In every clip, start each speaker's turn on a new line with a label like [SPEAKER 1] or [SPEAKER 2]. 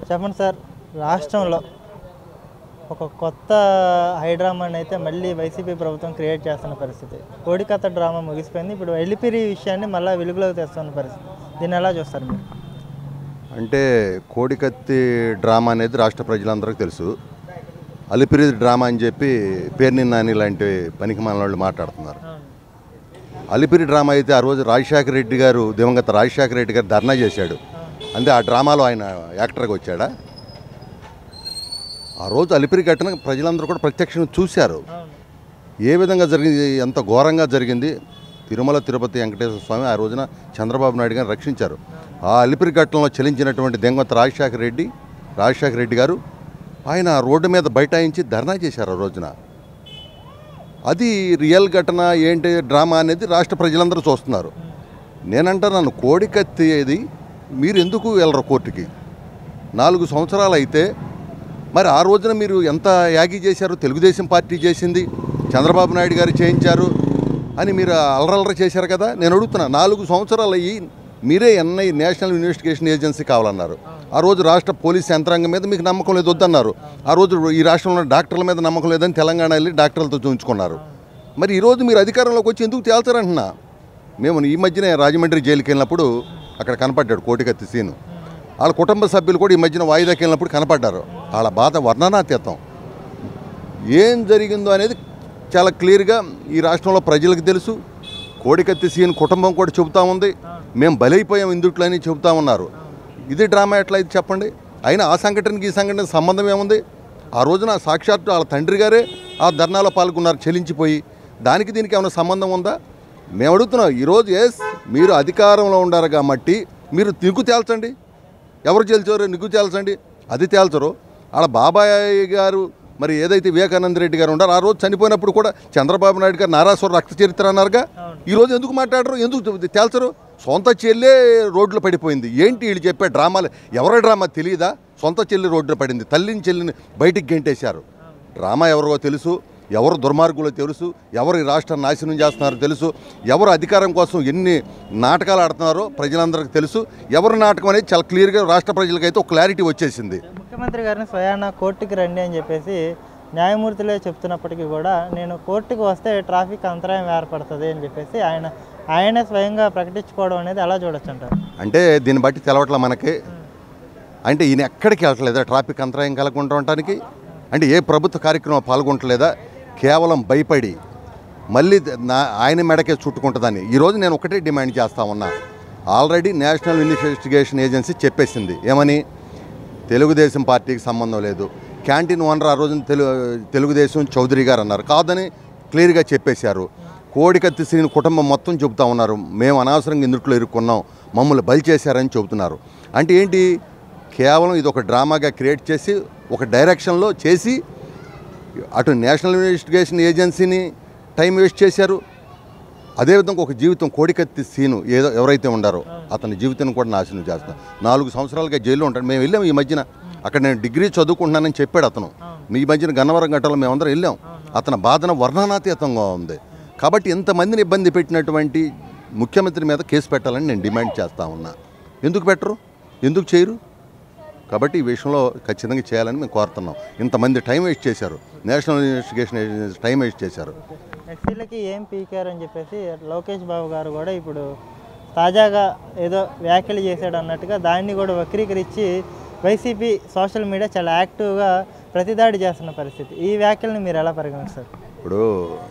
[SPEAKER 1] చెప్పండి సార్, రాష్ట్రంలో ఒక కొత్త హైడ్రామాని అయితే మళ్ళీ వైసీపీ ప్రభుత్వం క్రియేట్ చేస్తున్న పరిస్థితి. కోడి కథ డ్రామా ముగిసిపోయింది, ఇప్పుడు ఎల్లిపిరి విషయాన్ని మళ్ళీ వెలుగులోకి తెస్తున్న పరిస్థితి. దీన్ని ఎలా చూస్తారు మీరు?
[SPEAKER 2] అంటే కోడికత్తి డ్రామా అనేది రాష్ట్ర ప్రజలందరికీ తెలుసు. అలిపిరి డ్రామా అని చెప్పి పేర్ని నాని లాంటి పనికి వాళ్ళు మాట్లాడుతున్నారు. అలిపిరి డ్రామా అయితే ఆ రోజు రాజశేఖర రెడ్డి గారు, దివంగత రాజశేఖర రెడ్డి గారు ధర్నా చేశాడు. అంటే ఆ డ్రామాలో ఆయన యాక్టర్గా వచ్చాడా? ఆ రోజు అలిపిరి ఘటన ప్రజలందరూ కూడా ప్రత్యక్షంగా చూశారు. ఏ విధంగా జరిగింది, ఎంత ఘోరంగా జరిగింది. తిరుమల తిరుపతి వెంకటేశ్వర స్వామి ఆ రోజున చంద్రబాబు నాయుడు గారిని రక్షించారు. ఆ అలిపిరి ఘటనలో చెలించినటువంటి దివంగత రాజశేఖర రెడ్డి గారు ఆయన రోడ్డు మీద బైఠాయించి ధర్నా చేశారు ఆ రోజున. అది రియల్ ఘటన ఏంటి డ్రామా అనేది రాష్ట్ర ప్రజలందరూ చూస్తున్నారు. నేనంటున్నాను, కోడికత్తి ఏది, మీరు ఎందుకు వెళ్ళరు కోర్టుకి? 4 సంవత్సరాలు అయితే మరి ఆ రోజున మీరు ఎంత యాగి చేశారు? తెలుగుదేశం పార్టీ చేసింది, చంద్రబాబు నాయుడు గారు చేయించారు అని మీరు అలరలర చేశారు కదా. నేను అడుగుతున్నా, 4 సంవత్సరాలు అయ్యి మీరే నేషనల్ ఇన్వెస్టిగేషన్ ఏజెన్సీ కావాలన్నారు. ఆ రోజు రాష్ట్ర పోలీస్ యంత్రాంగం మీద మీకు నమ్మకం లేదు, వద్దన్నారు. ఆ రోజు ఈ రాష్ట్రంలో డాక్టర్ల మీద నమ్మకం లేదని తెలంగాణ వెళ్ళి డాక్టర్లతో చూపించుకున్నారు. మరి ఈరోజు మీరు అధికారంలోకి వచ్చి ఎందుకు తేల్చారంటున్నా? మేము ఈ మధ్యనే రాజమండ్రి జైలుకి వెళ్ళినప్పుడు అక్కడ కనపడ్డాడు కోడికత్తి శ్రీను. వాళ్ళ కుటుంబ సభ్యులు కూడా ఈ మధ్యన వాయిదాకి వెళ్ళినప్పుడు కనపడ్డారు. వాళ్ళ బాధ వర్ణనాతీతం. ఏం జరిగిందో అనేది చాలా క్లియర్గా ఈ రాష్ట్రంలో ప్రజలకు తెలుసు. కోడికత్తి శ్రీను కుటుంబం కూడా చెబుతా ఉంది, మేము బలైపోయాం ఇందుట్లో అని చెబుతా ఉన్నారు. ఇది డ్రామా ఎట్లయితే చెప్పండి? అయినా ఆ సంఘటనకి ఈ సంఘటనకి సంబంధం ఏముంది? ఆ రోజున సాక్షాత్తు వాళ్ళ తండ్రి గారే ఆ ధర్నాలో పాల్గొన్నారు చెలించిపోయి. దానికి దీనికి ఏమైనా సంబంధం ఉందా? మేము అడుగుతున్నాం. ఈరోజు మీరు అధికారంలో ఉండారు కాబట్టి మీరు నిగ్గు తేల్చండి. ఎవరు తేల్చారో నిగ్గు తేల్చండి. అది తేల్చరు. వాళ్ళ బాబాయ్ గారు మరి ఏదైతే వివేకానంద రెడ్డి గారు ఉన్నారో ఆ రోజు చనిపోయినప్పుడు కూడా చంద్రబాబు నాయుడు గారు నారాసుర రక్త చరిత్ర అన్నారుగా. ఈరోజు ఎందుకు మాట్లాడరు? ఎందుకు తేల్చరు? సొంత చెల్లె రోడ్లు పడిపోయింది. ఏంటి వీళ్ళు చెప్పే డ్రామాలు? ఎవరి డ్రామా తెలియదా? సొంత చెల్లి రోడ్లు పడింది, తల్లిని చెల్లిని బయటికి గెంటేశారు. డ్రామా ఎవరో తెలుసు, ఎవరు దుర్మార్గులో తెలుసు, ఎవరు ఈ రాష్ట్రాన్ని నాశనం చేస్తున్నారో తెలుసు, ఎవరు అధికారం కోసం ఎన్ని నాటకాలు ఆడుతున్నారో ప్రజలందరికీ తెలుసు. ఎవరు నాటకం అనేది చాలా క్లియర్గా రాష్ట్ర ప్రజలకైతే ఒక క్లారిటీ వచ్చేసింది.
[SPEAKER 1] ముఖ్యమంత్రి గారిని స్వయాన కోర్టుకి రండి అని చెప్పేసి న్యాయమూర్తులే చెప్తున్నప్పటికీ కూడా నేను కోర్టుకు వస్తే ట్రాఫిక్ అంతరాయం ఏర్పడుతుంది అని చెప్పేసి ఆయనే స్వయంగా ప్రకటించుకోవడం అనేది ఎలా చూడొచ్చు అంటారు?
[SPEAKER 2] అంటే దీన్ని బట్టి తెలవట్లా మనకి. అంటే ఈయన ఎక్కడికి వెళ్ళట్లేదా ట్రాఫిక్ అంతరాయం కలగకుండా ఉండటానికి? అంటే ఏ ప్రభుత్వ కార్యక్రమం పాల్గొనట్లేదా? కేవలం భయపడి మళ్ళీ ఆయన మెడకే చుట్టుకుంటుందని. ఈరోజు నేను ఒకటే డిమాండ్ చేస్తా ఉన్నా. ఆల్రెడీ నేషనల్ ఇన్వెస్టిగేషన్ ఏజెన్సీ చెప్పేసింది ఏమని, తెలుగుదేశం పార్టీకి సంబంధం లేదు. క్యాంటీన్ ఓనర్ ఆ రోజున తెలుగుదేశం చౌదరి గారు అన్నారు, కాదని క్లియర్గా చెప్పేశారు. కోడికత్తి శ్రీని కుటుంబం మొత్తం చెబుతా ఉన్నారు, మేము అనవసరంగా ఇందుట్లో ఇరుక్కున్నాం, మమ్మల్ని బలి చేశారని చెబుతున్నారు. అంటే ఏంటి? కేవలం ఇది ఒక డ్రామాగా క్రియేట్ చేసి ఒక డైరెక్షన్లో చేసి అటు నేషనల్ ఇన్వెస్టిగేషన్ ఏజెన్సీని టైం వేస్ట్ చేశారు. అదేవిధంగా ఒక జీవితం కోడికత్తి శ్రీను ఎవరైతే ఉండారో అతని జీవితాన్ని కూడా నాశనం చేస్తున్నారు. 4 సంవత్సరాలుగా జైల్లో ఉంటాడు. మేము వెళ్ళాం ఈ మధ్యన, అక్కడ నేను డిగ్రీ చదువుకుంటున్నానని చెప్పాడు అతను. మీ మధ్యన గన్నవరం గంటలో మేమందరం వెళ్ళాం. అతని బాధన వర్ణనాతీతంగా ఉంది. కాబట్టి ఎంతమందిని ఇబ్బంది పెట్టినటువంటి ముఖ్యమంత్రి మీద కేసు పెట్టాలని నేను డిమాండ్ చేస్తూ ఉన్నా. ఎందుకు పెట్టరు? ఎందుకు చేయరు? కాబట్టి ఈ విషయంలో ఖచ్చితంగా చేయాలని మేము కోరుతున్నాం. ఇంతమంది టైం వేస్ట్ చేశారు, national investigation agency time waste చేశారు.
[SPEAKER 1] ఎస్సీలకి ఏం పీకారని చెప్పేసి లోకేష్ బాబు గారు కూడా ఇప్పుడు తాజాగా ఏదో వ్యాఖ్యలు చేశాడు అన్నట్టుగా దాన్ని కూడా వక్రీకరించి వైసీపీ సోషల్ మీడియా చాలా యాక్టివ్గా ప్రతిదాడి చేస్తున్న పరిస్థితి. ఈ వ్యాఖ్యలను మీరు ఎలా పరిగణిస్తారు?
[SPEAKER 2] ఇప్పుడు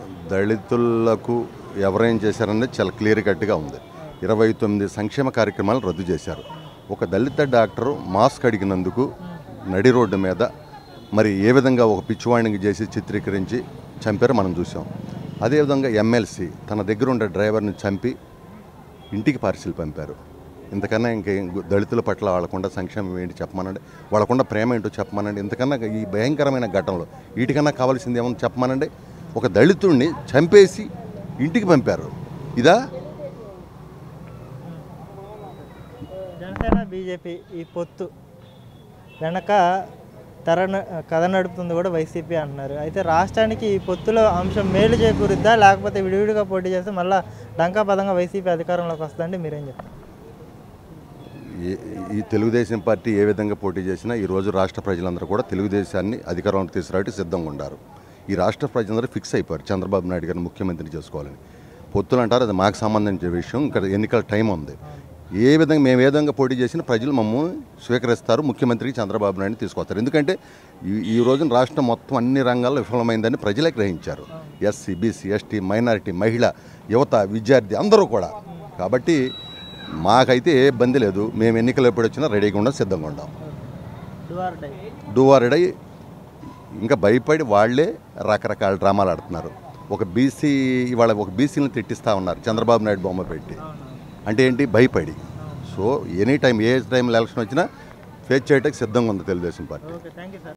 [SPEAKER 2] దళితులకు ఎవరేం చేశారనేది చాలా క్లియర్ కట్గా ఉంది. 29 సంక్షేమ కార్యక్రమాలు రద్దు చేశారు. ఒక దళిత డాక్టరు మాస్క్ అడిగినందుకు నడి రోడ్డు మీద మరి ఏ విధంగా ఒక పిచ్చివాణికి చేసి చిత్రీకరించి చంపారో మనం చూసాం. అదేవిధంగా ఎమ్మెల్సీ తన దగ్గర ఉండే డ్రైవర్ని చంపి ఇంటికి పార్సిల్ పంపారు. ఇంతకన్నా ఇంకేం దళితుల పట్ల వాళ్ళకుండా సంక్షేమం ఏంటి చెప్పమనండి, వాళ్ళకుండా ప్రేమ ఏంటో చెప్పమనండి. ఇంతకన్నా ఈ భయంకరమైన ఘటనలో వీటికన్నా కావాల్సింది ఏమన్నా చెప్పమనండి. ఒక దళితుడిని చంపేసి ఇంటికి పంపారు. ఇదా?
[SPEAKER 1] జనసేన బీజేపీ ఈ పొత్తు వెనక కథ నడుపుతుంది కూడా వైసీపీ అంటున్నారు. అయితే రాష్ట్రానికి ఈ పొత్తులో అంశం మేలు చేకూరుద్దా, లేకపోతే విడివిడిగా పోటీ చేస్తే మళ్ళీ డంకా పదంగా వైసీపీ అధికారంలోకి వస్తుందంటే మీరేం చెప్తారు?
[SPEAKER 2] ఈ తెలుగుదేశం పార్టీ ఏ విధంగా పోటీ చేసినా ఈరోజు రాష్ట్ర ప్రజలందరూ కూడా తెలుగుదేశాన్ని అధికారంలోకి తీసుకురావడానికి సిద్ధంగా ఉన్నారు. ఈ రాష్ట్ర ప్రజలందరూ ఫిక్స్ అయిపోయారు చంద్రబాబు నాయుడు గారిని ముఖ్యమంత్రిని చేసుకోవాలని. పొత్తులు అంటారు, అది మాకు సంబంధించిన విషయం. ఇంకా ఎన్నికల టైం ఉంది. మేము ఏ విధంగా పోటీ చేసినా ప్రజలు మమ్మల్ని స్వీకరిస్తారు, ముఖ్యమంత్రికి చంద్రబాబు నాయుడిని తీసుకొస్తారు. ఎందుకంటే ఈ రోజున రాష్ట్రం మొత్తం అన్ని రంగాల్లో విఫలమైందని ప్రజలే గ్రహించారు. ఎస్సీ, బీసీ, ఎస్టీ, మైనారిటీ, మహిళ, యువత, విద్యార్థి అందరూ కూడా. కాబట్టి మాకైతే ఏ ఇబ్బంది లేదు. మేము ఎన్నికలు ఎప్పుడు వచ్చినా రెడీగా ఉండం, సిద్ధంగా ఉండాం. డూవారెడై ఇంకా భయపడి వాళ్లే రకరకాల డ్రామాలు ఆడుతున్నారు. ఇవాళ ఒక బీసీని తిట్టిస్తూ ఉన్నారు చంద్రబాబు నాయుడు బొమ్మ పెట్టి. అంటే ఏంటి? భయపడి. సో ఎనీ టైం, ఏ టైంలో ఎలక్షన్ వచ్చినా ఫేస్ చేయడానికి సిద్ధంగా ఉంది తెలుగుదేశం పార్టీ.